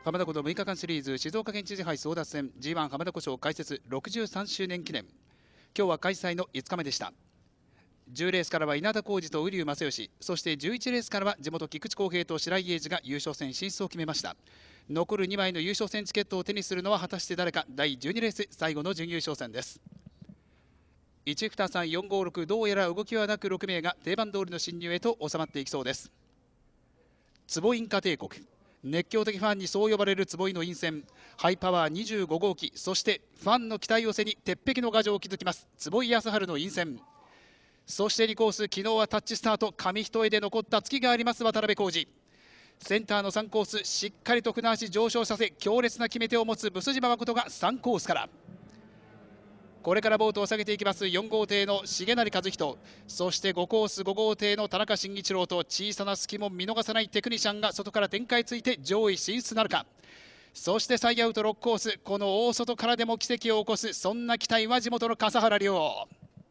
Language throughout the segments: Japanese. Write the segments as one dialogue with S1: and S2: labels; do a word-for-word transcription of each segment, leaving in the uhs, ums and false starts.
S1: 浜名湖のむいかかんシリーズ静岡県知事杯争奪戦 ジーワン 浜名湖賞開設ろくじゅうさんしゅうねん記念。今日は開催のいつかめでした。じゅうレースからは稲田浩二と瓜生正義、そしてじゅういちレースからは地元菊池康平と白井英二が優勝戦進出を決めました。残るにまいの優勝戦チケットを手にするのは果たして誰か。だいじゅうにレース最後の準優勝戦です。いち、に、さん、よん、ご、ろく、どうやら動きはなくろくめいが定番通りの進入へと収まっていきそうです。坪インカ帝国、熱狂的ファンにそう呼ばれる坪井の陰線、ハイパワーにじゅうごごうき、そしてファンの期待を背に鉄壁の牙城を築きます坪井康晴の陰線。そしてにコース、昨日はタッチスタート、紙一重で残った月があります渡辺浩二。センターのさんコース、しっかりと船足上昇させ強烈な決め手を持つブス島誠がさんコースから。これからボートを下げていきますよん号艇の重成和人、そしてごコースご号艇の田中慎一郎と小さな隙も見逃さないテクニシャンが外から展開ついて上位進出なるか。そしてサイアウトろくコース、この大外からでも奇跡を起こす、そんな期待は地元の笠原亮。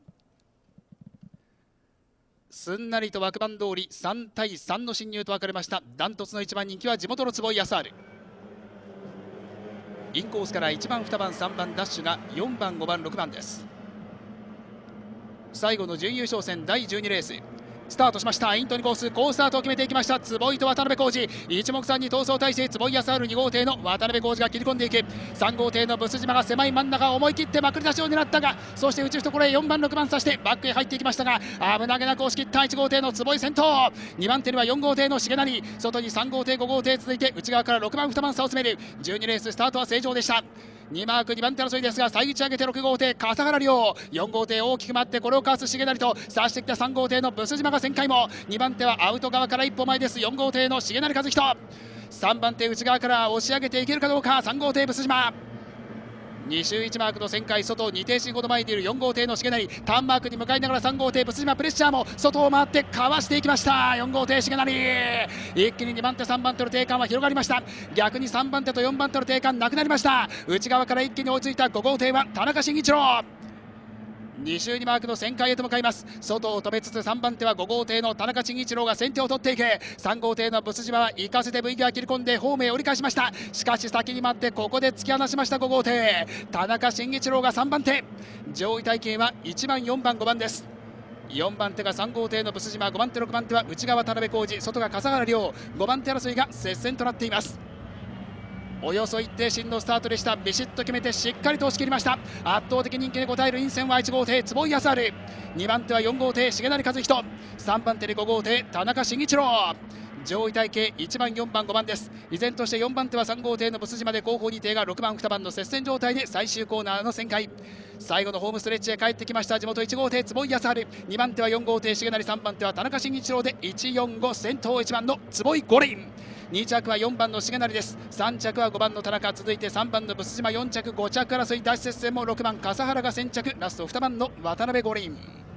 S1: すんなりと枠番通りさんたいさんの進入と分かれました。ダントツのいちばん人気は地元の坪井康晴。インコースからいちばんにばんさんばんダッシュがよんばんごばんろくばんです。最後の準優勝戦だいじゅうにレーススタートしました。イントにコース、好スタートを決めていきました坪井と渡辺浩二。一目散に逃走体制、坪井康晴に号艇の渡辺浩二が切り込んでいく。さん号艇のブス島が狭い真ん中を思い切ってまくり出しを狙ったが、そして内懐へよんばんろくばん差してバックへ入っていきましたが、危なげなく押し切ったいち号艇の坪井先頭。にばん手にはよん号艇の重成、外にさん号艇ご号艇続いて内側からろくばんにばん差を詰める。じゅうにレーススタートは正常でした。にマークにばん手争いですが、再打ち上げてろく号艇笠原亮、よん号艇大きく待ってこれをかわす重成と差してきたさん号艇のブス島が旋回も。にばん手はアウト側から一歩前です。よん号艇の重成和人、さんばん手内側から押し上げていけるかどうか。さん号艇ブス島、に周いちマークの旋回、外に艇進ほど前にいるよん号艇の重成、ターンマークに向かいながらさん号艇ブス島プレッシャーも外を回ってかわしていきました。よん号艇重成、一気ににばん手さんばん手の定間は広がりました。逆にさんばん手とよんばん手の定間なくなりました。内側から一気に追いついたご号艇は田中慎一郎、に周にマークの旋回へと向かいます。外を止めつつさんばん手はご号艇の田中慎一郎が先手を取っていく。さん号艇のブス島は行かせて V ギア切り込んでホームへ折り返しました。しかし先に待ってここで突き放しました。ご号艇田中慎一郎がさんばん手、上位体系はいちばんよんばんごばんです。よんばん手がさん号艇のブス島、ごばん手ろくばん手は内側田辺浩二、外が笠原亮、ごばん手争いが接戦となっています。およそ一定心のスタートでした。ビシッと決めてしっかりと押し切りました。圧倒的人気で応える陰線はいち号艇坪井康晴、にばん手はよん号艇重成和人、さんばん手でご号艇田中慎一郎、上位体系いちばんよんばんごばんです。依然としてよんばん手はさん号艇のブス島で後方に艇がろくばんにばんの接戦状態で最終コーナーの旋回、最後のホームストレッチへ帰ってきました地元いち号艇坪井康晴、にばん手はよん号艇重成、さんばん手は田中慎一郎でいちよんご、先頭いちばんの坪井五輪、に着はよんばんの重成です。さん着はごばんの田中、続いてさんばんのブス島、よん着ご着争い、大接戦もろくばん笠原が先着、ラストにばんの渡辺五輪。